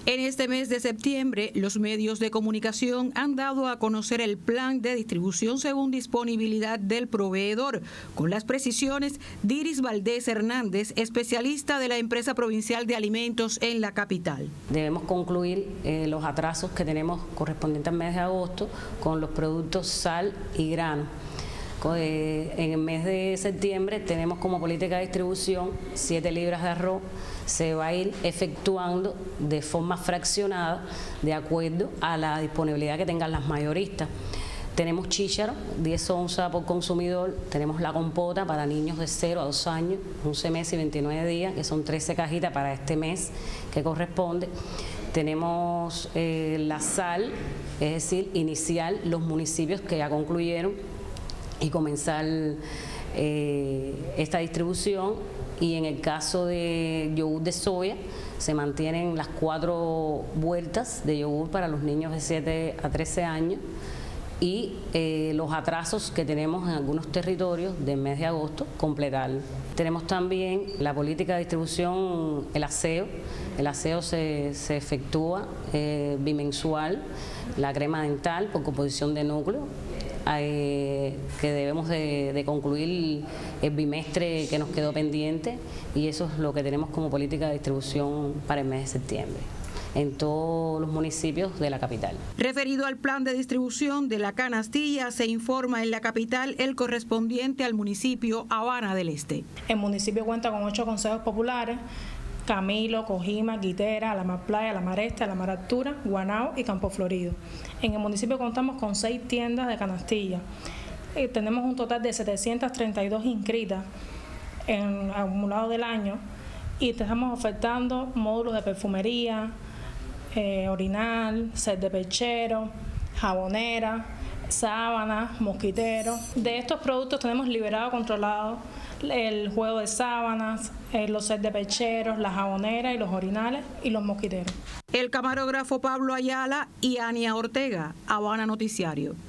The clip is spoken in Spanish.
En este mes de septiembre, los medios de comunicación han dado a conocer el plan de distribución según disponibilidad del proveedor, con las precisiones de Iris Valdés Hernández, especialista de la Empresa Provincial de Alimentos en la capital. Debemos concluir los atrasos que tenemos correspondientes al mes de agosto con los productos sal y grano. En el mes de septiembre tenemos como política de distribución 7 libras de arroz. Se va a ir efectuando de forma fraccionada de acuerdo a la disponibilidad que tengan las mayoristas. Tenemos chícharo, 10 onzas por consumidor. Tenemos la compota para niños de 0 a 2 años, 11 meses y 29 días, que son 13 cajitas para este mes que corresponde. Tenemos la sal, es decir, inicial los municipios que ya concluyeron y comenzar esta distribución. Y en el caso de yogur de soya, se mantienen las 4 vueltas de yogur para los niños de 7 a 13 años y los atrasos que tenemos en algunos territorios del mes de agosto, completar. Tenemos también la política de distribución, el aseo. El aseo se efectúa bimensual, la crema dental por composición de núcleo, que debemos de concluir el bimestre que nos quedó pendiente, y eso es lo que tenemos como política de distribución para el mes de septiembre en todos los municipios de la capital. Referido al plan de distribución de la canastilla, se informa en la capital el correspondiente al municipio Habana del Este. El municipio cuenta con 8 consejos populares: Camilo, Cojima, Guitera, La Mar Playa, La Mar Este, La Mar Altura, Guanao y Campo Florido. En el municipio contamos con 6 tiendas de canastilla. Tenemos un total de 732 inscritas en acumulado del año, y estamos ofertando módulos de perfumería, orinal, set de perchero, jabonera, sábanas, mosquiteros. De estos productos tenemos liberado, controlado el juego de sábanas, los sets de percheros, las jaboneras y los orinales y los mosquiteros. El camarógrafo Pablo Ayala y Ania Ortega, Habana Noticiario.